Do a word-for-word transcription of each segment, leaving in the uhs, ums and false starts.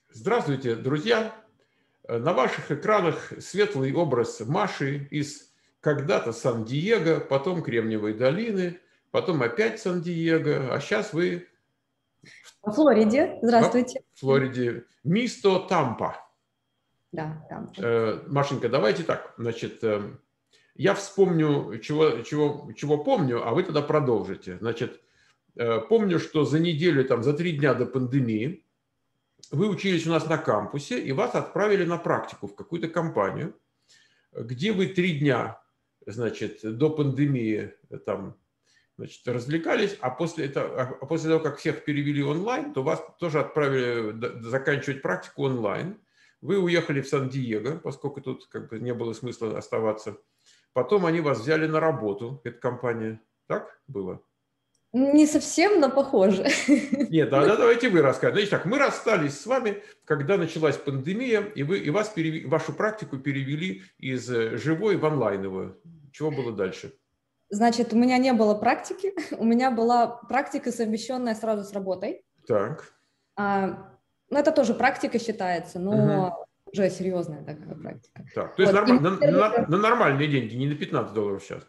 Здравствуйте, друзья! На ваших экранах светлый образ Маши из когда-то Сан-Диего, потом Кремниевой долины, потом опять Сан-Диего, а сейчас вы во Флориде. Здравствуйте. В Флориде. Мисто Тампа. Да, Тампа. Машенька, давайте так. Значит, я вспомню, чего, чего, чего помню, а вы тогда продолжите. Значит, помню, что за неделю, там, за три дня до пандемии вы учились у нас на кампусе, и вас отправили на практику в какую-то компанию, где вы три дня, значит, до пандемии там, значит, развлекались, а после, этого, а после того, как всех перевели онлайн, то вас тоже отправили заканчивать практику онлайн. Вы уехали в Сан-Диего, поскольку тут как бы не было смысла оставаться. Потом они вас взяли на работу, эта компания. Так было? Не совсем, но похоже. Нет, да, да, давайте вы расскажете. Значит так, мы расстались с вами, когда началась пандемия, и, вы, и вас перевели, вашу практику перевели из живой в онлайновую. Чего было дальше? Значит, у меня не было практики, у меня была практика, совмещенная сразу с работой. Так. А, ну, это тоже практика считается, но угу. уже серьезная такая практика. Так, то есть вот. норм... на, на, на нормальные деньги, не на пятнадцать долларов в час?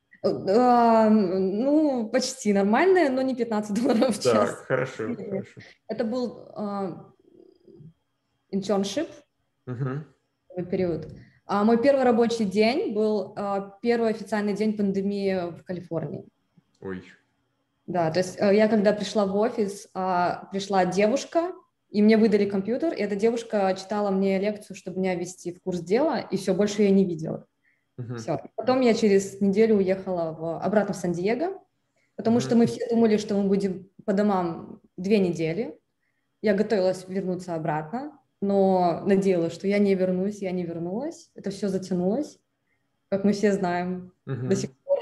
А, ну, почти нормальные, но не пятнадцать долларов в час. Так, хорошо, хорошо. Это был uh, internship, угу. период. А мой первый рабочий день был uh, первый официальный день пандемии в Калифорнии. Ой. Да, то есть uh, я когда пришла в офис, uh, пришла девушка, и мне выдали компьютер, и эта девушка читала мне лекцию, чтобы меня ввести в курс дела, и все, больше я не видела. Uh-huh. Все. Потом я через неделю уехала в, обратно в Сан-Диего, потому uh-huh. что мы все думали, что мы будем по домам две недели. Я готовилась вернуться обратно, но надеялась, что я не вернусь, я не вернулась. Это все затянулось, как мы все знаем uh-huh. до сих пор.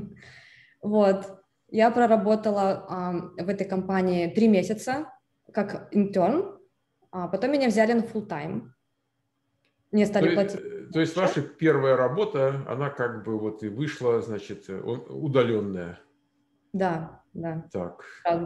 Вот. Я проработала а, в этой компании три месяца как интерн, а потом меня взяли на full-time. Мне стали то, платить. То есть ваша первая работа, она как бы вот и вышла, значит, удаленная. Да, да. Так.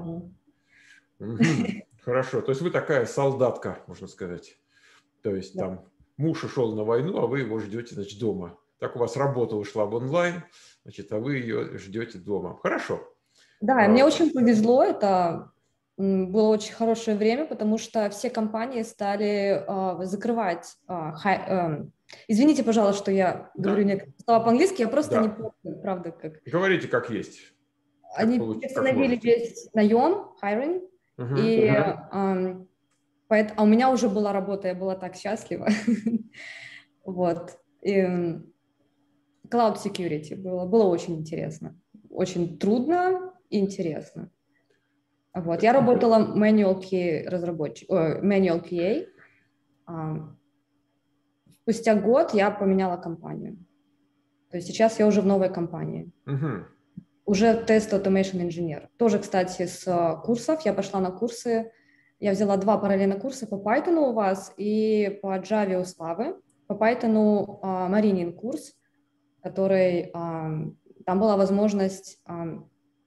Угу. Хорошо. То есть вы такая солдатка, можно сказать. То есть да. Там муж ушел на войну, а вы его ждете, значит, дома. Так у вас работа ушла в онлайн, значит, а вы ее ждете дома. Хорошо. Да, а... мне очень повезло. Это было очень хорошее время, потому что все компании стали uh, закрывать. Uh, high, uh, извините, пожалуйста, что я да. говорю некоторые слова по-английски, я просто да. не помню, правда, как. Говорите, как есть. Как Они получ... приостановили как весь наем, hiring, uh-huh, и, uh-huh. um, поэт... а у меня уже была работа, я была так счастлива. Вот. И cloud security было, было очень интересно. Очень трудно и интересно. Вот. Я работала manual кью эй разработчик, о, manual кью эй. Um, спустя год я поменяла компанию. То есть сейчас я уже в новой компании. Uh-huh. Уже тест automation инженер. Тоже, кстати, с курсов. Я пошла на курсы. Я взяла два параллельно курса по Python у вас и по Java у Славы. По Python uh, Маринин курс, который uh, там была возможность uh,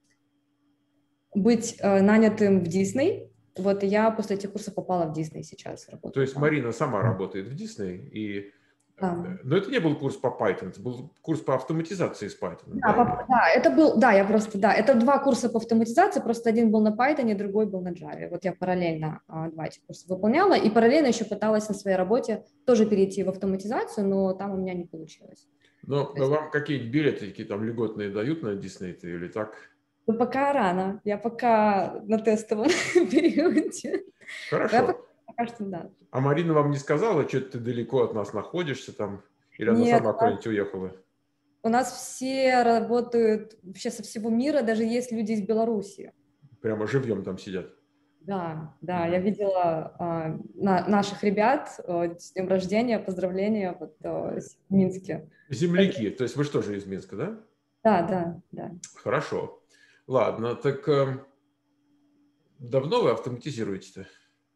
быть uh, нанятым в Disney. Вот я после этих курсов попала в Disney сейчас. Работаю, То есть там. Марина сама работает в Disney и... Да. Но это не был курс по Python, это был курс по автоматизации с Python. Да, да? По, да, это был, да, я просто, да, это два курса по автоматизации, просто один был на Python, другой был на Java. Вот я параллельно а, два этих курса выполняла, и параллельно еще пыталась на своей работе тоже перейти в автоматизацию, но там у меня не получилось. Но, но есть... вам какие-нибудь билеты, какие там льготные дают на Disney или так? Ну, пока рано, я пока на тестовом периоде. Хорошо. Я пока что, да. А Марина вам не сказала, что ты далеко от нас находишься там? Или она Нет, сама куда-нибудь уехала? У нас все работают вообще со всего мира, даже есть люди из Беларуси. Прямо живьем там сидят? Да, да, mm-hmm. я видела а, на, наших ребят а, с днем рождения, поздравления вот, а, в Минске. Земляки, то есть вы что же из Минска, да? Да, да, да. Хорошо. Ладно, так э, давно вы автоматизируете-то?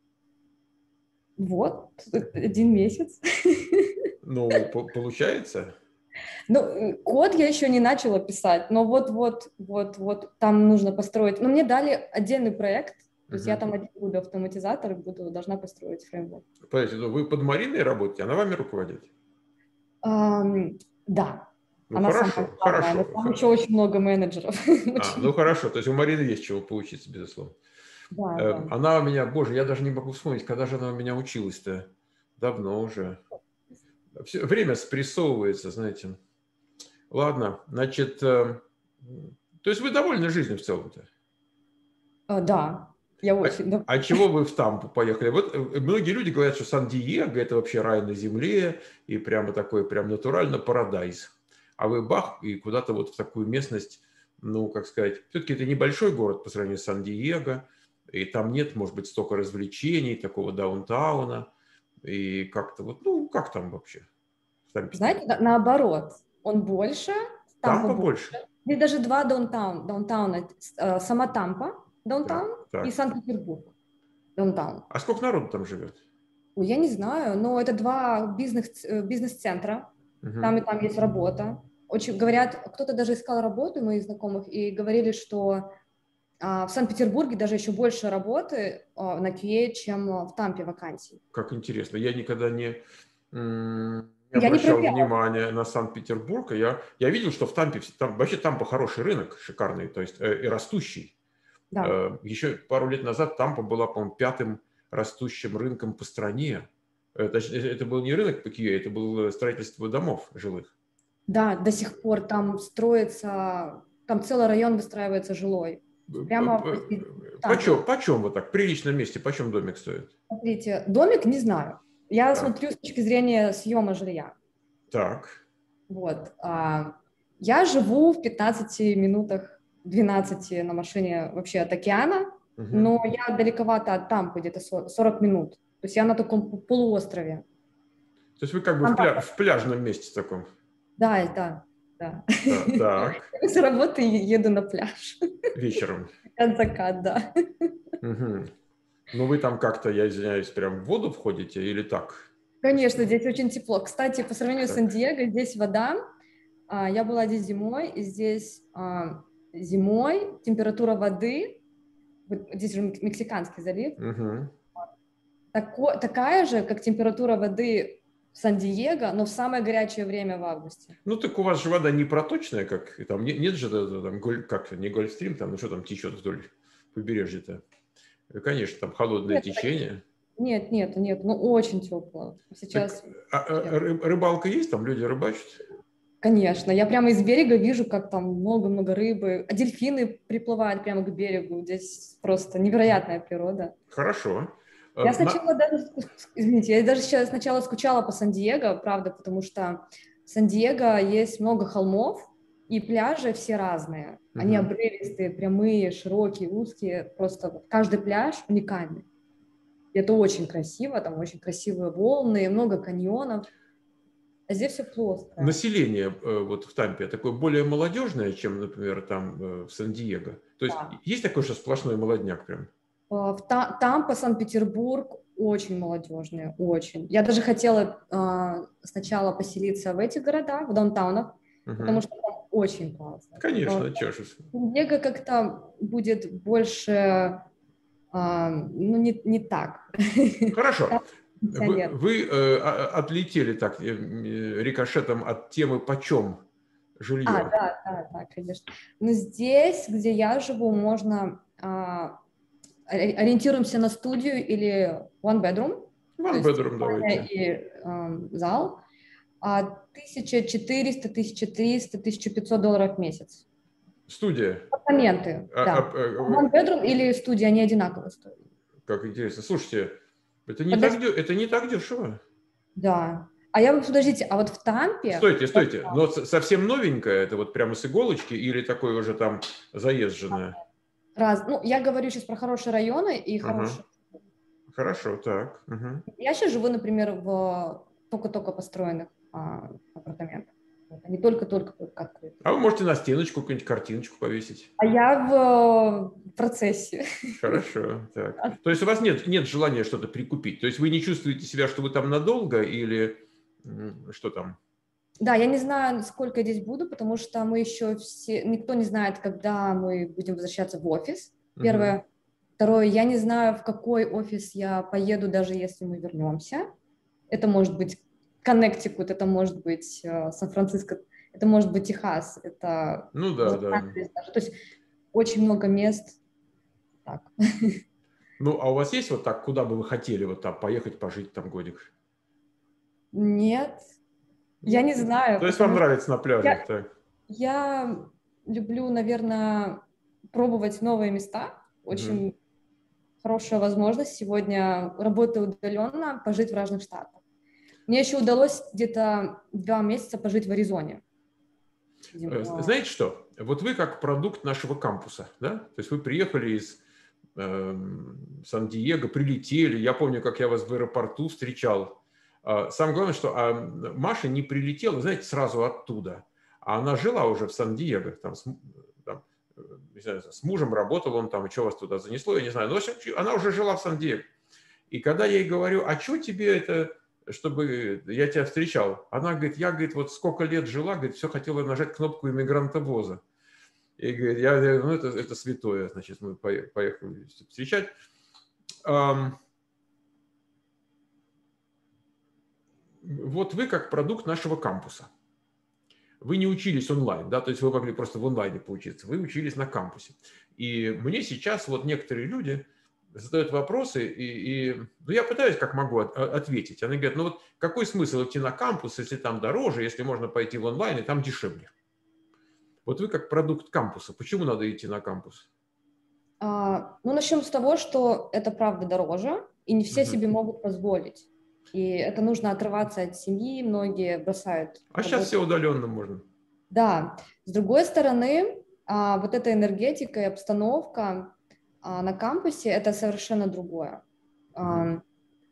Вот, один месяц. Ну, получается? Ну, код я еще не начала писать, но вот-вот, вот-вот там нужно построить. Но мне дали отдельный проект, То есть я там один буду автоматизатор и буду, должна построить фреймворк. Подождите, ну вы под Мариной работаете, она вами руководит? Um, да. Ну Она хорошо, самая главная, но хорошо. там еще очень много менеджеров. А, ну хорошо, то есть у Марины есть чего поучиться, безусловно. Да, Э, да. Она у меня, боже, я даже не могу вспомнить, когда же она у меня училась-то. Давно уже. Все, время спрессовывается, знаете. Ладно, значит, э, то есть вы довольны жизнью в целом-то? А, да, я А, очень довольна. а чего вы в Тампу поехали? Вот э, многие люди говорят, что Сан-Диего – это вообще рай на земле, и прямо такой, прям натурально парадайз. А вы бах, и куда-то вот в такую местность, ну, как сказать, все-таки это небольшой город по сравнению с Сан-Диего, и там нет, может быть, столько развлечений, такого даунтауна, и как-то вот, ну, как там вообще в Санкт-Петербурге? Знаете, на- наоборот, он больше, Там Тампа больше. побольше? И даже два даунтаун, даунтауна, э, сама Тампа, Так, даунтаун, и так. Санкт-Петербург, даунтаун. А сколько народу там живет? Ой, я не знаю, но это два бизнес, э, бизнес-центра, Угу. там и там есть работа. Очень говорят, кто-то даже искал работу, моих знакомых, и говорили, что а, в Санкт-Петербурге даже еще больше работы а, на кью эй, чем а, в Тампе вакансий. Как интересно. Я никогда не, м, не Я не обращал проверяла. внимания на Санкт-Петербург. Я, я видел, что в Тампе, там, вообще Тампа хороший рынок, шикарный, то есть э, и растущий. Да, Э, еще пару лет назад Тампа была, по-моему, пятым растущим рынком по стране. Э, точнее, это был не рынок по кью эй, это было строительство домов жилых. да, до сих пор там строится, там целый район выстраивается жилой. Прямо посреди Тампе. Почем, почем вот так, в приличном месте, почем домик стоит? Смотрите, домик не знаю. Я Так, смотрю с точки зрения съема жилья. так. Вот. а, Я живу в пятнадцати минутах, двенадцати на машине вообще от океана, Мгм. но я далековато от Тампы, где-то сорок минут. То есть я на таком полуострове. То есть вы как бы в, Там пля- так- в пляжном месте таком. Да, да, да. Да, так, Я с работы еду на пляж. вечером. От закат, да. Мгм. Ну, вы там как-то, я извиняюсь, прям в воду входите или так? Конечно, здесь очень тепло. Кстати, по сравнению с Так. Сан-Диего, здесь вода. а, Я была здесь зимой, и здесь а, зимой температура воды, вот здесь же Мек- Мексиканский залив, Мгм. тако- такая же, как температура воды в Сан-Диего, но в самое горячее время в августе. Ну, так у вас же вода не проточная, как там, не- нет же, это, там, голь- как, не Гольфстрим, там, ну, что там течет вдоль побережья-то? Э, Конечно, там холодное Нет, течение. нет, нет, нет, ну очень тепло. Так, Сейчас, а- а ры- рыбалка есть, там люди рыбачат? конечно, я прямо из берега вижу, как там много-много рыбы, а дельфины приплывают прямо к берегу. Здесь просто невероятная природа. Хорошо. Э, Я на- сначала даже, извините, я даже сейчас сначала скучала по Сан-Диего, правда, потому что в Сан-Диего есть много холмов, и пляжи все разные. Они Мгм. обрывистые, прямые, широкие, узкие. Просто вот каждый пляж уникальный. И это очень красиво, там очень красивые волны, много каньонов. А здесь все плоское. Население э, вот в Тампе такое более молодежное, чем, например, там э, в Сан-Диего. То есть Да. есть такой, что сплошной молодняк прям? А, В Та- Тампа, Санкт-Петербург очень молодежные, очень. Я даже хотела а, сначала поселиться в этих городах, в даунтаунах, потому Мгм. что там очень классно. Но Конечно, чё ж. Сан-Диего как-то будет больше, а, ну, не, не так. Хорошо. Там Вы, пенсионер. вы э, а- отлетели так э, э, рикошетом от темы «почем А, жилье?» да, да, да, конечно. Но здесь, где я живу, можно а, ори- ориентируемся на студию или one bedroom, то One есть bedroom спальня давайте. и ам, зал, а тысяча четыреста, тысяча триста, тысяча пятьсот долларов в месяц. Студия. Апартаменты, А- да. а- One э, bedroom или студия, они одинаково стоят. Как интересно. Слушайте, это не так, Подожди, дё- это не так дешево. да. А я, подождите, а вот в Тампе, Стойте, стойте. Но с- совсем новенькое, это вот прямо с иголочки или такое уже там заезженное? раз, ну, я говорю сейчас про хорошие районы и Ага. хорошие. Хорошо, так. Мгм. Я сейчас живу, например, в только-только построенных а, апартаментах. Вот, они только-только открыты. А вы можете на стеночку какую-нибудь картиночку повесить. А я в э, процессе. Хорошо, так. То есть у вас нет, нет желания что-то прикупить? То есть вы не чувствуете себя, что вы там надолго или м, что там? Да, я не знаю, сколько я здесь буду, потому что мы еще все, никто не знает, когда мы будем возвращаться в офис. Мгм. Первое. Второе, я не знаю, в какой офис я поеду, даже если мы вернемся. Это может быть Коннектикут, это может быть э, Сан-Франциско, это может быть Техас, это Ну да, да. Лос-Анджелес даже. То есть очень много мест. Так. Ну, а у вас есть вот так, куда бы вы хотели вот там поехать, пожить там годик? Нет, я не знаю. То есть вам Потому что нравится на пляже? я, Так. я люблю, наверное, пробовать новые места. Мгм. Очень хорошая возможность сегодня, работая удаленно, пожить в разных штатах. Мне еще удалось где-то два месяца пожить в Аризоне. Э, Знаете что? Вот вы как продукт нашего кампуса, да? То есть вы приехали из эм, Сан-Диего, прилетели. Я помню, как я вас в аэропорту встречал. А, Самое главное, что а, Маша не прилетела, знаете, сразу оттуда. А она жила уже в Сан-Диего, там, с, м- там, э, не знаю, с мужем работал он там, и что вас туда занесло, я не знаю. Но в общем, она уже жила в Сан-Диего. И когда я ей говорю, а что тебе это, чтобы я тебя встречал? Она говорит, я, говорит, вот сколько лет жила, говорит, все хотела нажать кнопку иммигрантовоза. И говорит, я, я, ну это, это святое, значит, мы поехали встречать. Ам, вот вы как продукт нашего кампуса. Вы не учились онлайн, да, то есть вы могли просто в онлайне поучиться, вы учились на кампусе. И мне сейчас вот некоторые люди задают вопросы, и, и ну, я пытаюсь как могу от, ответить. Они говорят, ну вот какой смысл идти на кампус, если там дороже, если можно пойти в онлайн, и там дешевле? Вот вы как продукт кампуса, почему надо идти на кампус? А, ну, начнем с того, что это правда дороже, и не все Мгм. себе могут позволить. И это нужно отрываться от семьи, многие бросают А сейчас работу. все удаленно можно. Да, с другой стороны, а, вот эта энергетика и обстановка а, на кампусе – это совершенно другое. Мгм. А,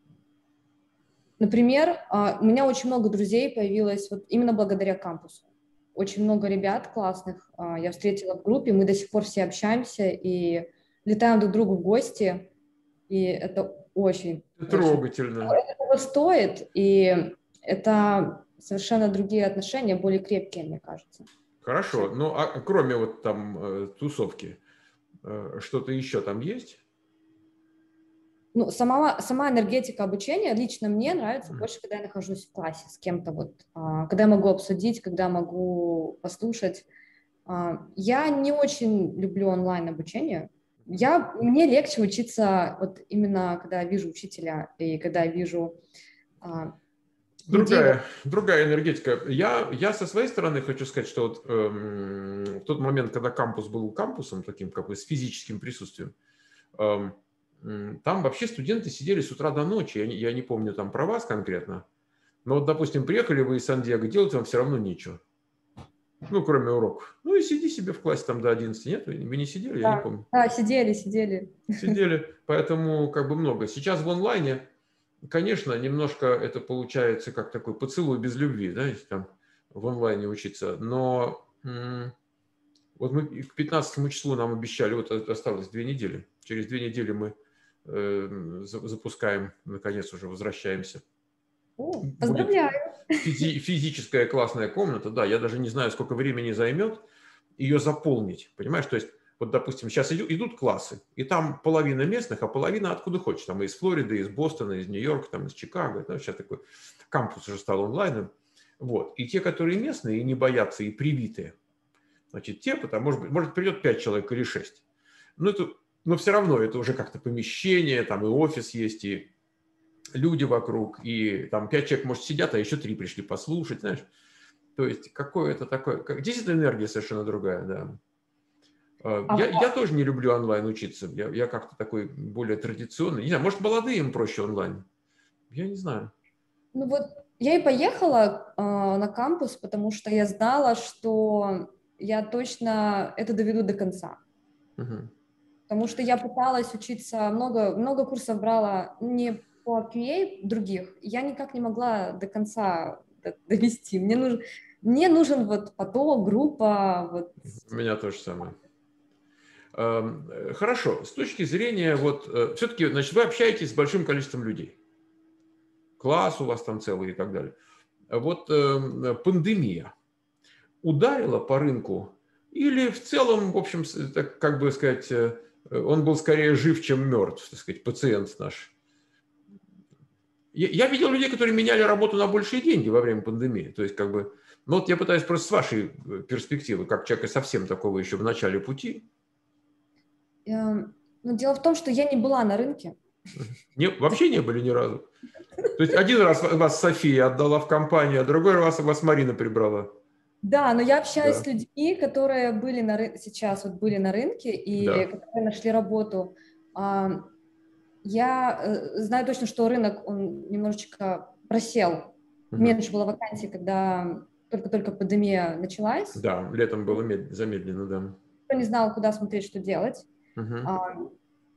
например, а, у меня очень много друзей появилось вот именно благодаря кампусу. Очень много ребят классных а, я встретила в группе, мы до сих пор все общаемся и летаем друг к другу в гости, и это очень, очень Трогательно. это того стоит, и это совершенно другие отношения, более крепкие, мне кажется. Хорошо. Чем- Ну, а кроме вот там э, тусовки, э, что-то еще там есть? Ну, сама, сама энергетика обучения лично мне нравится больше, когда я нахожусь в классе с кем-то, вот, а, когда я могу обсудить, когда могу послушать. А, я не очень люблю онлайн-обучение. Я, мне легче учиться вот именно, когда я вижу учителя и когда я вижу а, людей. Другая, другая энергетика. Я, я со своей стороны хочу сказать, что вот, эм, в тот момент, когда кампус был кампусом, таким как бы с физическим присутствием, эм, м, там вообще студенты сидели с утра до ночи. Я не, я не помню там про вас конкретно. Но вот, допустим, приехали вы из Сан-Диего, делать вам все равно нечего. Ну, кроме уроков. Ну и сиди себе в классе там до одиннадцати. Нет, вы вы не сидели, я не Да, помню. да, сидели, сидели. Сидели, поэтому как бы много. Сейчас в онлайне, конечно, немножко это получается как такой поцелуй без любви, да, если там в онлайне учиться. Но м, вот мы к пятнадцатому числу нам обещали, вот осталось две недели. Через две недели мы э, за- запускаем, наконец уже возвращаемся. О, Будет поздравляю. физи- физическая классная комната, да, я даже не знаю, сколько времени займет ее заполнить, понимаешь, то есть вот, допустим, сейчас идут, идут классы, и там половина местных, а половина откуда хочешь, там из Флориды, из Бостона, из Нью-Йорка, там из Чикаго, да, сейчас такой кампус уже стал онлайном, вот, и те, которые местные и не боятся, и привитые, значит, те, потому, может быть, может придет пять человек или шесть, но это, но все равно это уже как-то помещение, там и офис есть, и люди вокруг, и там пять человек, может, сидят, а еще три пришли послушать, знаешь. То есть какое это такое, как, действительно энергия совершенно другая, да. А, А, Я, я тоже не люблю онлайн учиться, я, я как-то такой более традиционный. Не знаю, может, молодые им проще онлайн, я не знаю. ну вот я и поехала а, на кампус, потому что я знала, что я точно это доведу до конца. Мгм. Потому что я пыталась учиться, много, много курсов брала не по кью эй других, я никак не могла до конца д- довести. Мне нужен, мне нужен вот поток, группа, вот. У меня то же самое. Эм, э, Хорошо, с точки зрения, вот, все-таки, значит, вы общаетесь с большим количеством людей. Класс у вас там целый и так далее. Вот эм, пандемия ударила по рынку или в целом, в общем, с- так, как бы сказать, э, он был скорее жив, чем мертв, так сказать, пациент наш. Я, я видел людей, которые меняли работу на большие деньги во время пандемии. То есть, как бы, ну вот я пытаюсь просто с вашей перспективы, как человека совсем такого еще в начале пути. Но дело в том, что я не была на рынке. Не, вообще не были ни разу. То есть один раз вас София отдала в компанию, а другой раз вас Марина прибрала. Да, но я общаюсь Да. с людьми, которые были на ры... сейчас вот были на рынке и Да. которые нашли работу. Я знаю точно, что рынок он немножечко просел. Угу. Меньше было вакансий, когда только-только пандемия началась. Да, летом было мед... замедленно, да. Никто не знал, куда смотреть, что делать. Угу.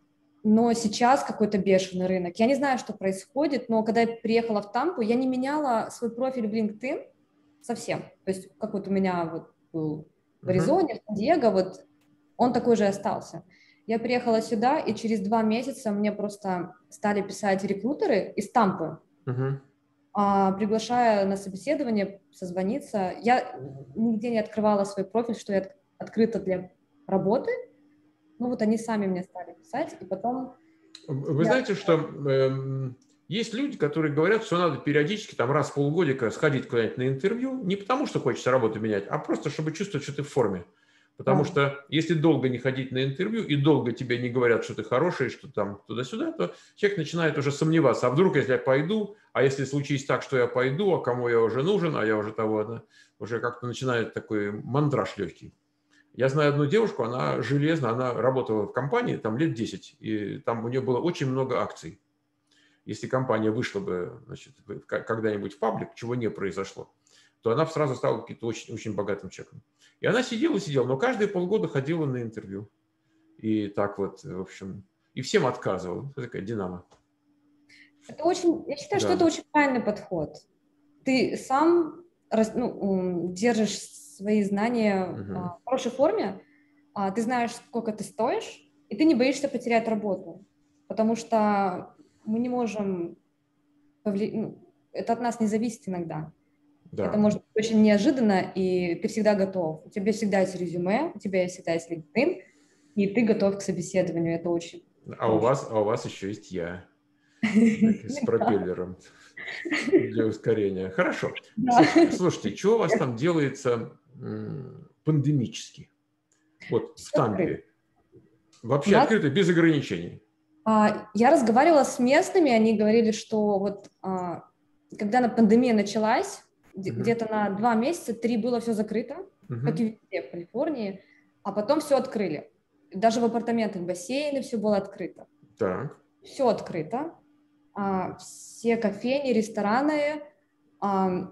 Но сейчас какой-то бешеный рынок. Я не знаю, что происходит, но когда я приехала в Тампу, я не меняла свой профиль в LinkedIn совсем. То есть как вот у меня вот был в Аризоне, в Сан-Диего, вот он такой же остался. Я приехала сюда, и через два месяца мне просто стали писать рекрутеры из Тампы, uh-huh. а, приглашая на собеседование, созвониться. Я нигде не открывала свой профиль, что я открыта для работы. Ну вот они сами мне стали писать, и потом... Вы я... знаете, что э, есть люди, которые говорят, что надо периодически, там, раз в полгодика сходить куда-нибудь на интервью, не потому что хочется работу менять, а просто чтобы чувствовать, что ты в форме. Потому да. что если долго не ходить на интервью и долго тебе не говорят, что ты хороший, что там туда-сюда, то человек начинает уже сомневаться. А вдруг, если я пойду, а если случится так, что я пойду, а кому я уже нужен, а я уже того, да, уже как-то начинает такой мандраж легкий. Я знаю одну девушку, она железно, она работала в компании там лет десять, и там у нее было очень много акций. Если компания вышла бы, значит, когда-нибудь в паблик, чего не произошло, то она сразу стала каким-то очень, очень богатым человеком. И она сидела, сидела, но каждые полгода ходила на интервью. И так вот, в общем, и всем отказывала. Это такая динамо. Это очень, я считаю, да. что это очень правильный подход. Ты сам ну, держишь свои знания угу. в хорошей форме, ты знаешь, сколько ты стоишь, и ты не боишься потерять работу. Потому что мы не можем повлиять, ну, это от нас не зависит иногда. Да. Это может быть очень неожиданно, и ты всегда готов. У тебя всегда есть резюме, у тебя всегда есть LinkedIn, и ты готов к собеседованию. Это очень... А у вас, а у вас еще есть я с пропеллером для ускорения. Хорошо. Слушайте, что у вас там делается пандемически? Вот в Тампе. Вообще открыто, без ограничений. Я разговаривала с местными, они говорили, что вот когда пандемия началась, Uh-huh. где-то на два месяца, три было все закрыто, uh-huh. как и везде в Калифорнии, а потом все открыли. Даже в апартаментах бассейны все было открыто. Так. Все открыто. А, все кофейни, рестораны, а,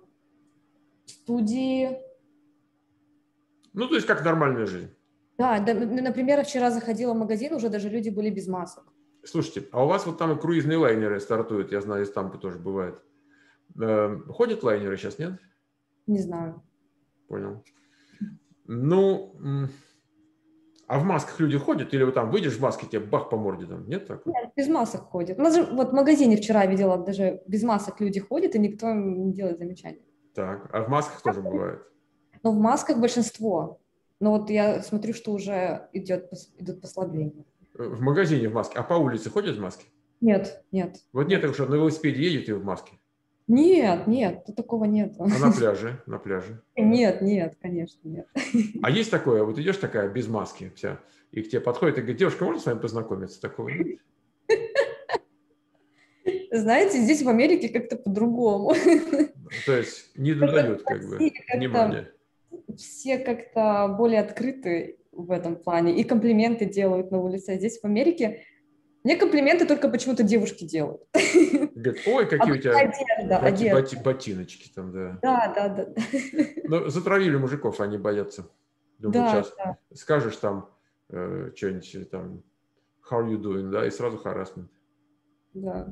студии. Ну, то есть как нормальная жизнь. Да, да, например, вчера заходила в магазин, уже даже люди были без масок. Слушайте, а у вас вот там и круизные лайнеры стартуют, я знаю, из Тампы тоже бывает. Ходят лайнеры сейчас, нет? Не знаю. Понял. Ну, а в масках люди ходят? Или вот там выйдешь в маске, тебе бах по морде там? Нет такого? Нет, без масок ходят. У нас же, вот в магазине вчера видела, даже без масок люди ходят, и никто не делает замечаний. Так, а в масках тоже бывает? Ну, в масках большинство. Но вот я смотрю, что уже идет, идут послабления. В магазине в маске. А по улице ходят в маске? Нет, нет. Вот нет, нет. что на велосипеде едете в маске? Нет, нет, такого нет. А на пляже? На пляже? Нет, нет, конечно, нет. А есть такое, вот идешь такая без маски вся, и к тебе подходит и говорит, девушка, можно с вами познакомиться? Такого нет? Знаете, здесь в Америке как-то по-другому. То есть не додают как бы внимания. Все как-то более открыты в этом плане, и комплименты делают на улице. А здесь в Америке мне комплименты только почему-то девушки делают. Говорят, ой, какие а у тебя одежда, боти, одежда. Боти, ботиночки там, да. Да, да, да. Но затравили мужиков, они боятся. Думаю, да, сейчас да. скажешь там э, что-нибудь там, how you doing, да, и сразу харассмент. Да.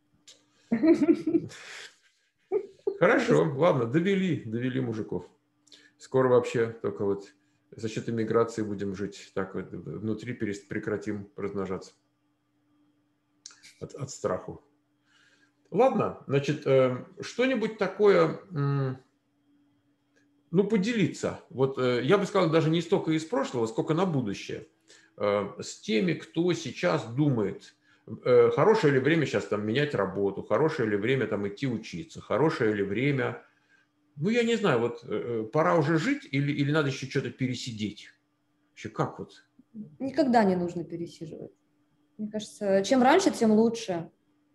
Хорошо, ладно, довели, довели мужиков. Скоро вообще только вот за счет иммиграции будем жить. Так вот внутри прекратим размножаться. От, от страху. Ладно, значит, э, что-нибудь такое, э, ну, поделиться. Вот э, я бы сказал, даже не столько из прошлого, сколько на будущее. с теми, кто сейчас думает, хорошее ли время сейчас там менять работу, хорошее ли время там идти учиться, хорошее ли время, ну, я не знаю, вот пора уже жить или, или надо еще что-то пересидеть? Вообще как вот? Никогда не нужно пересиживать. Мне кажется, чем раньше, тем лучше.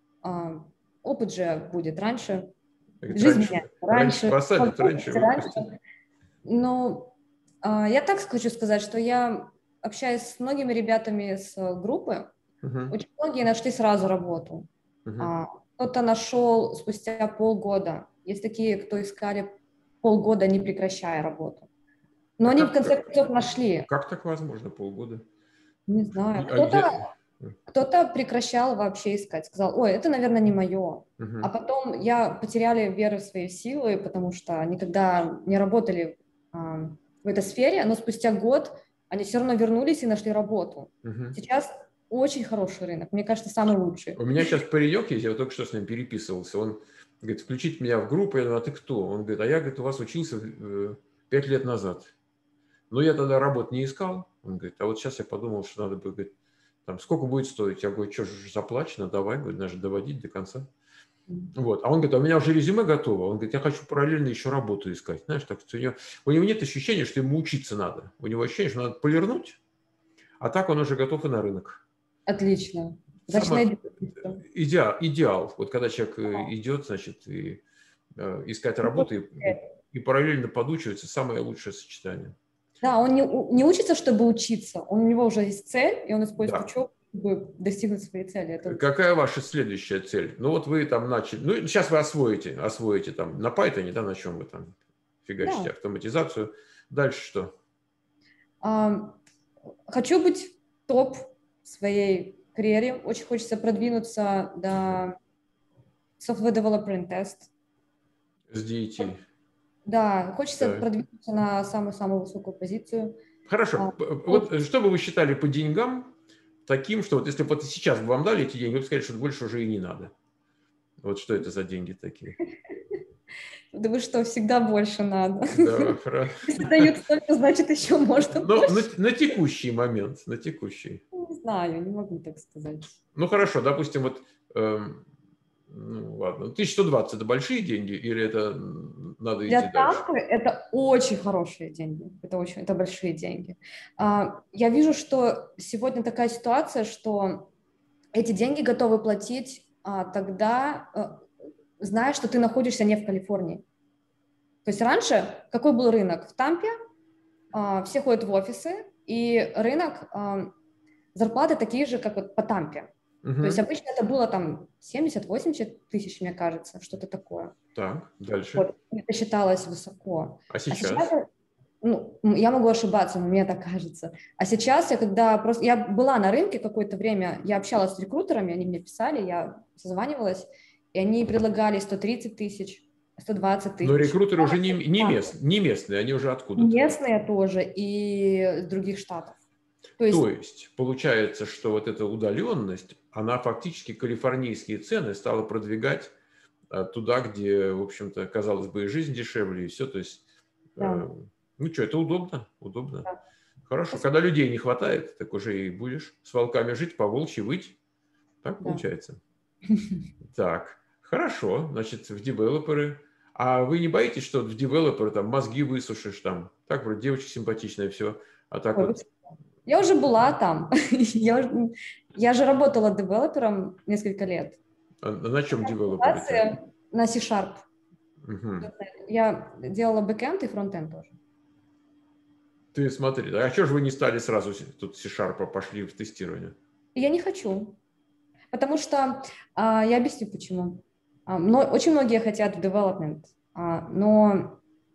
Опыт же будет раньше. Говорит, Жизнь раньше, меняется раньше раньше. посадят, раньше выпустят. Ну, я так хочу сказать, что я общаюсь с многими ребятами с группы. Uh-huh. Очень многие нашли сразу работу. Uh-huh. Кто-то нашел спустя полгода. Есть такие, кто искали полгода, не прекращая работу. Но а они как, в конце концов нашли. Как так возможно полгода? Не знаю. Кто-то, а где... кто-то прекращал вообще искать. Сказал, ой, это, наверное, не мое. Uh-huh. А потом я потеряли веру в свои силы, потому что никогда не работали а, в этой сфере. Но спустя год они все равно вернулись и нашли работу. Uh-huh. Сейчас очень хороший рынок. Мне кажется, самый лучший. У меня сейчас паренек есть, я вот только что с ним переписывался. Он говорит, включить меня в группу. Я говорю, а ты кто? Он говорит, а я, говорит, у вас учился пять лет назад. Но я тогда работу не искал. Он говорит, а вот сейчас я подумал, что надо бы, говорит, там, сколько будет стоить? Я говорю, что же заплачено, давай, говорит, надо же доводить до конца. Вот. А он говорит, а у меня уже резюме готово. Он говорит, я хочу параллельно еще работу искать. Знаешь, так, у, него, у него нет ощущения, что ему учиться надо. У него ощущение, что надо полирнуть, а так он уже готов и на рынок. Отлично. Самое, идеал, идеал. Вот когда человек а. идет, значит, и, э, искать работу и, и параллельно подучивается, самое лучшее сочетание. Да, он не, не учится, чтобы учиться. Он, у него уже есть цель, и он использует да. учебу, чтобы достигнуть своей цели. Это... Какая ваша следующая цель? Ну вот вы там начали, ну сейчас вы освоите, освоите там на Python, да, на чем вы там фигачите да. автоматизацию. Дальше что? А, хочу быть топ в своей карьере. Очень хочется продвинуться до software developer test. С ди и ти. Да, хочется да. продвинуться на самую-самую высокую позицию. Хорошо. А, вот ну, что бы вы считали по деньгам таким, что вот если вот сейчас бы вам дали эти деньги, вы бы сказали, что больше уже и не надо. Вот что это за деньги такие? Да вы что, всегда больше надо. Да, хорошо. Если дают столько, значит, еще можно Но больше. На, на текущий момент, на текущий. Не знаю, не могу так сказать. Ну, хорошо, допустим, вот... Эм, ну, ладно. тысяча сто двадцать – это большие деньги или это надо идти Для дальше? танка это очень хорошие деньги, это очень, это большие деньги. А, я вижу, что сегодня такая ситуация, что эти деньги готовы платить а, тогда, а, зная, что ты находишься не в Калифорнии. То есть раньше какой был рынок? В Тампе а, все ходят в офисы, и рынок, а, зарплаты такие же, как вот по Тампе. Uh-huh. То есть обычно это было там семьдесят-восемьдесят тысяч, мне кажется, что-то такое. Так, дальше. Вот, это считалось высоко. А сейчас? А сейчас ну, я могу ошибаться, но мне так кажется. А сейчас я когда просто... Я была на рынке какое-то время, я общалась с рекрутерами, они мне писали, я созванивалась, и они предлагали сто тридцать тысяч, сто двадцать тысяч. Но рекрутеры уже не, не, мест, не местные, они уже откуда-то. Местные тоже и с других штатов. То есть, То есть получается, что вот эта удаленность, она фактически калифорнийские цены стала продвигать туда, где, в общем-то, казалось бы, и жизнь дешевле, и все. То есть, да. э, ну что, это удобно, удобно. Да. Хорошо, Спасибо. Когда людей не хватает, так уже и будешь с волками жить, по волчьи выть. Так да. Получается? Так, хорошо, значит, в девелоперы. А вы не боитесь, что в девелоперы там мозги высушишь, там, так, вроде девочка симпатичная, все, а так Ой, вот... Я уже была там. я, я же работала девелопером несколько лет. А на чем девелоперы? На C-Sharp. Угу. Я делала бэкэнд и фронтенд тоже. Ты смотри, а что же вы не стали сразу тут C-Sharp, пошли в тестирование? Я не хочу. Потому что, а, я объясню почему. А, но, очень многие хотят в development, а, но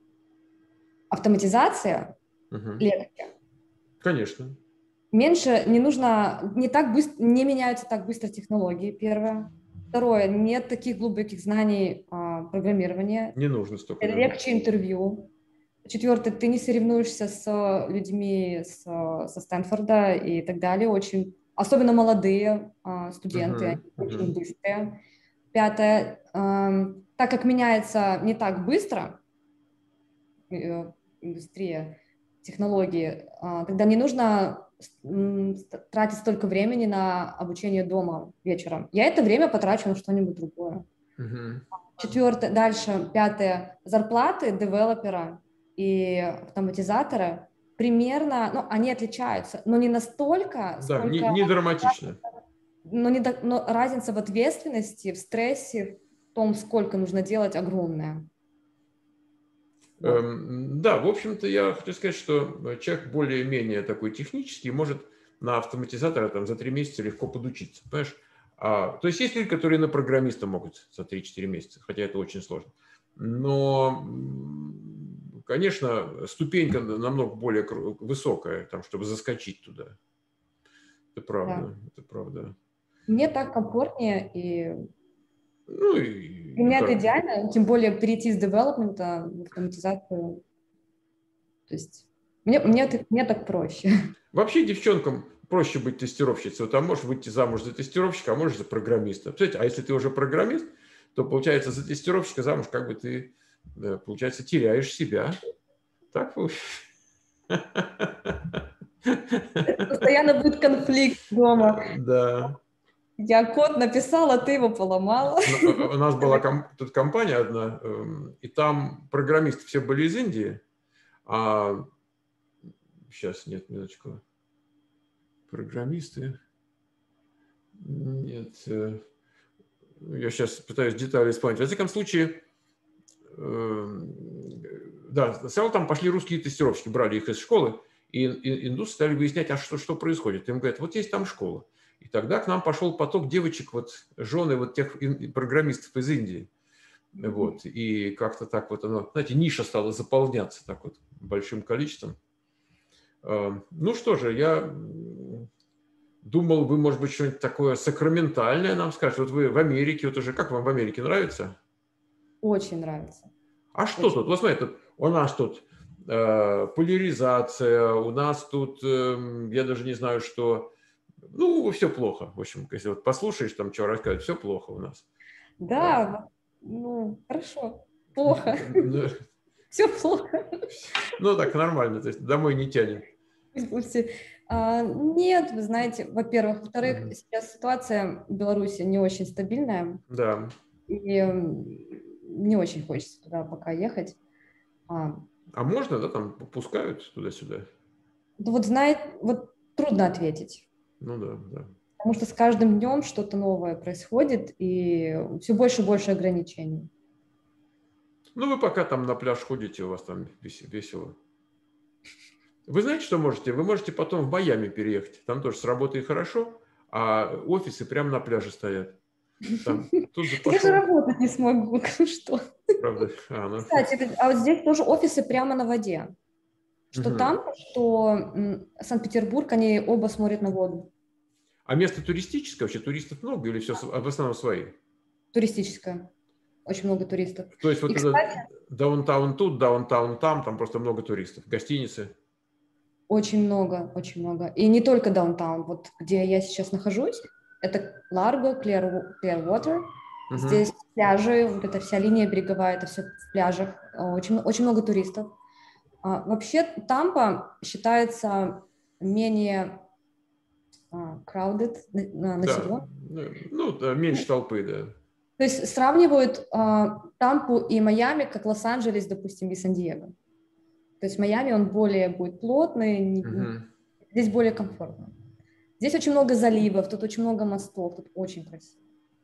автоматизация угу. легче. Конечно. Меньше, не нужно, не так быстро, не меняются так быстро технологии, первое. Второе, нет таких глубоких знаний а, программирования. Не нужно столько. Легче интервью. Четвертое, ты не соревнуешься с людьми с, со Стэнфорда и так далее. Очень, особенно молодые а, студенты, uh-huh, они uh-huh. очень быстрые. Пятое, а, так как меняется не так быстро э, индустрия, технологии, а, тогда не нужно тратить столько времени на обучение дома вечером. Я это время потрачу на что-нибудь другое. Uh-huh. Четвертое, дальше, пятое. Зарплаты девелопера и автоматизатора примерно, ну, они отличаются, но не настолько, да, сколько... Не, не драматично. Но, не, но разница в ответственности, в стрессе, в том, сколько нужно делать, огромная. Вот. Эм, да, в общем-то, я хочу сказать, что человек более-менее такой технический может на автоматизатора там, за три месяца легко подучиться. Понимаешь? А, то есть есть люди, которые на программиста могут за три-четыре месяца, хотя это очень сложно. Но, конечно, ступенька намного более высокая, там, чтобы заскочить туда. Это правда, да. Это правда. Мне так комфортнее, и ну, и, для меня как... это идеально, тем более перейти с девелопмента в автоматизацию. То есть мне, мне, мне так проще. Вообще девчонкам проще быть тестировщицей. Вот, а можешь выйти замуж за тестировщика, а можешь за программиста. Представляете, а если ты уже программист, то, получается, за тестировщика замуж как бы ты, получается, теряешь себя. Так получается. Постоянно будет конфликт дома. Да. Я код написала, а ты его поломала. У нас была ком- тут компания одна, и там программисты все были из Индии, а сейчас, нет, минуточку, программисты, нет, я сейчас пытаюсь детали вспомнить. В всяком случае, да, сначала там пошли русские тестировщики, брали их из школы, и индусы стали выяснять, а что, что происходит. Им говорят, вот есть там школа. И тогда к нам пошел поток девочек, вот жены вот тех программистов из Индии. Вот. И как-то так вот оно, знаете, ниша стала заполняться так вот большим количеством. Ну что же, я думал, вы, может быть, что-нибудь такое сакраментальное нам скажете. Вот вы в Америке, вот уже как вам в Америке нравится? Очень нравится. А что Очень. Тут? Вот смотри, тут, у нас тут э, поляризация, у нас тут, э, я даже не знаю, что... Ну, все плохо. В общем, если вот послушаешь, там, что рассказывать, все плохо у нас. Да, ну, хорошо. Плохо. Все плохо. Ну, так, нормально, то есть домой не тянет. А, нет, вы знаете, во-первых. Во-вторых, mm-hmm. сейчас ситуация в Беларуси не очень стабильная. Да. И не очень хочется туда пока ехать. А, а можно, да, там пускают туда-сюда? Вот, знаете, вот трудно ответить. Ну да, да. Потому что с каждым днем что-то новое происходит, и все больше и больше ограничений. Ну, вы пока там на пляж ходите, у вас там весело. Вы знаете, что можете? Вы можете потом в Майами переехать. Там тоже с работой хорошо, а офисы прямо на пляже стоят. Там, тут же пошел... Я же работать не смогу, что? Правда? А, ну... Кстати, это, а вот здесь тоже офисы прямо на воде. Что угу. там, что Санкт-Петербург, они оба смотрят на воду. А место туристическое? Вообще туристов много или все в основном свои? Туристическое. Очень много туристов. То есть вот И, это кстати, даунтаун тут, даунтаун там, там просто много туристов. Гостиницы? Очень много, очень много. И не только даунтаун. Вот где я сейчас нахожусь, это Ларго, Clearwater. Uh-huh. Здесь пляжи, вот эта вся линия береговая, это все в пляжах. Очень, очень много туристов. А, вообще Тампа считается менее а, crowded, населен. Да. Ну, да, меньше толпы, да. То есть сравнивают а, Тампу и Майами, как Лос-Анджелес, допустим, и Сан-Диего. То есть в Майами он более будет плотный, uh-huh. здесь более комфортно. Здесь очень много заливов, тут очень много мостов, тут очень красиво.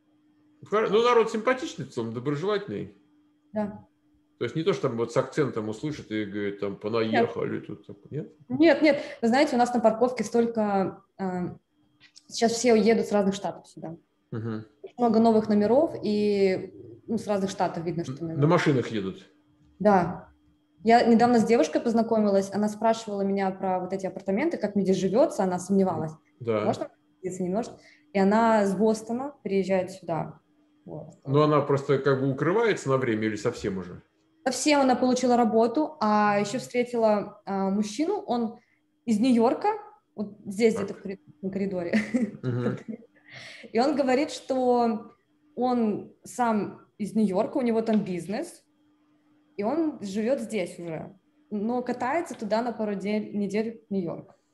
Ну, народ симпатичный, в целом, доброжелательный. Да. То есть не то, что там вот с акцентом услышат и говорят, там, понаехали нет. Тут, нет? Нет, нет. Вы знаете, у нас на парковке столько... Э, сейчас все едут с разных штатов сюда. Uh-huh. Много новых номеров, и ну, с разных штатов видно, что... Номера. На машинах едут? Да. Я недавно с девушкой познакомилась, она спрашивала меня про вот эти апартаменты, как мне здесь живется, она сомневалась. Да. Можно если не может? И она с Бостона приезжает сюда. Вот. Но она просто как бы укрывается на время или совсем уже? Совсем она получила работу, а еще встретила а, мужчину, он из Нью-Йорка, вот здесь так. где-то в коридоре. Uh-huh. И он говорит, что он сам из Нью-Йорка, у него там бизнес, и он живет здесь уже, но катается туда на пару недель в Нью-Йорк.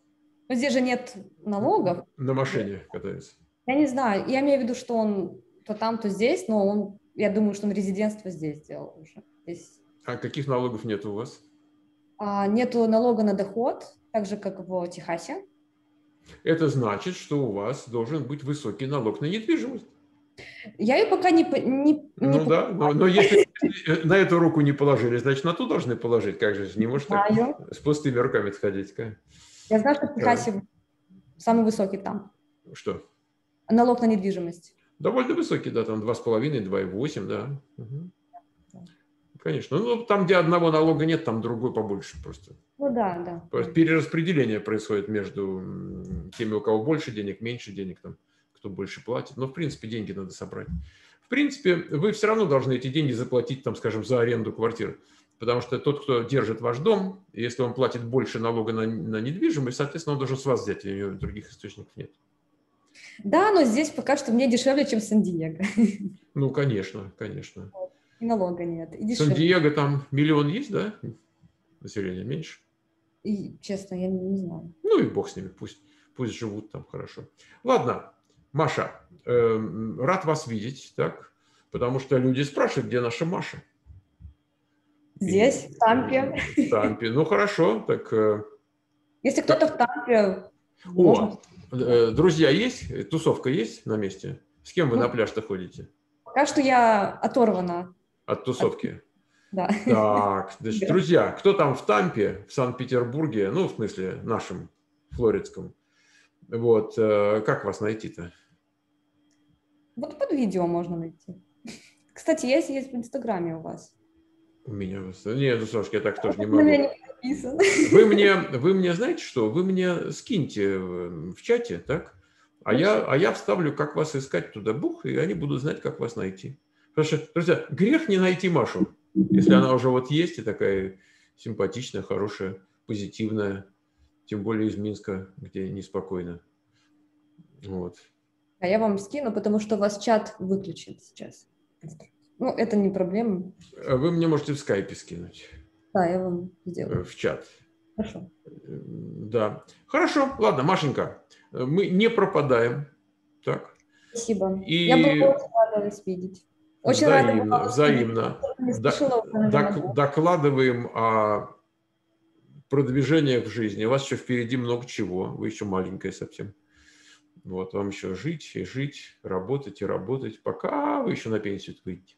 Но здесь же нет налогов. На машине катается. Я не знаю. Я имею в виду, что он то там, то здесь, но он, я думаю, что он резидентство здесь сделал уже. Здесь. А каких налогов нет у вас? А, нету налога на доход, так же, как в Техасе. Это значит, что у вас должен быть высокий налог на недвижимость. Я ее пока не... не ну не да, но, но если на эту руку не положили, значит, на ту должны положить. Как же, не может так с пустыми руками ходить. Я знаю, что в Техасе да. самый высокий там. Что? Налог на недвижимость. Довольно высокий, да, там два с половиной, два и восемь, да. Угу. Конечно. Ну, там, где одного налога нет, там другой побольше просто. Ну да, да. Просто перераспределение происходит между теми, у кого больше денег, меньше денег, там, кто больше платит. Но, в принципе, деньги надо собрать. В принципе, вы все равно должны эти деньги заплатить, там, скажем, за аренду квартиры. Потому что тот, кто держит ваш дом, если он платит больше налога на, на недвижимость, соответственно, он должен с вас взять, и у него других источников нет. Да, но здесь пока что мне дешевле, чем в Сан-Диего. Ну, конечно, конечно. И налога нет. В Сан-Диего там миллион есть, да? Население меньше. И, честно, я не, не знаю. Ну и бог с ними, пусть, пусть живут там хорошо. Ладно, Маша, э, рад вас видеть, так? Потому что люди спрашивают, где наша Маша. Здесь, и, в Тампе. В Тампе. Ну хорошо, так. Э, Если кто-то в Тампе. О, можно... э, друзья есть? Тусовка есть на месте? С кем вы ну, на пляж-то ходите? Пока что я оторвана. От тусовки. От... Да. Так, значит, друзья, кто там в Тампе, в Санкт-Петербурге, ну, в смысле, нашем, флоридском, вот, э, как вас найти-то? Вот под видео можно найти. Кстати, есть, есть в Инстаграме у вас. У меня вас... Нет, Сашка, я так тоже не У могу. меня не подписан. Вы мне, вы мне, знаете что, вы мне скиньте в чате, так? А я, а я вставлю, как вас искать туда, бух, и они будут знать, как вас найти. Потому что, друзья, грех не найти Машу, если она уже вот есть и такая симпатичная, хорошая, позитивная, тем более из Минска, где неспокойно. Вот. А я вам скину, потому что у вас чат выключен сейчас. Ну, это не проблема. Вы мне можете в скайпе скинуть. Да, я вам сделаю. В чат. Хорошо. Да. Хорошо. Ладно, Машенька, мы не пропадаем. Так. Спасибо. И... Я была очень рада вас видеть. Очень взаимно, рада. Взаимно. Док- докладываем о продвижениях в жизни. У вас еще впереди много чего. Вы еще маленькая совсем. Вот, вам еще жить и жить, работать и работать, пока вы еще на пенсию выйдете.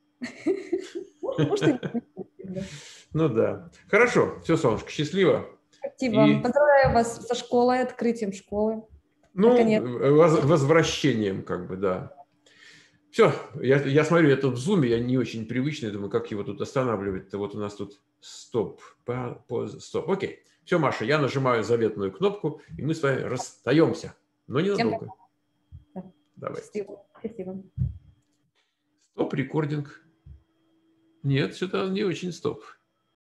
Ну да. Хорошо. Все, солнышко, счастливо. Спасибо. Поздравляю вас со школой, открытием школы. Ну, возвращением, как бы, да. Все, я, я смотрю, я тут в зуме, я не очень привычный, думаю, как его тут останавливать-то. Вот у нас тут стоп, пауза, стоп. Окей. Все, Маша, я нажимаю заветную кнопку, и мы с вами расстаемся. Но ненадолго. Да. Давай. Спасибо. Спасибо. Стоп, рекординг. Нет, что-то не очень стоп.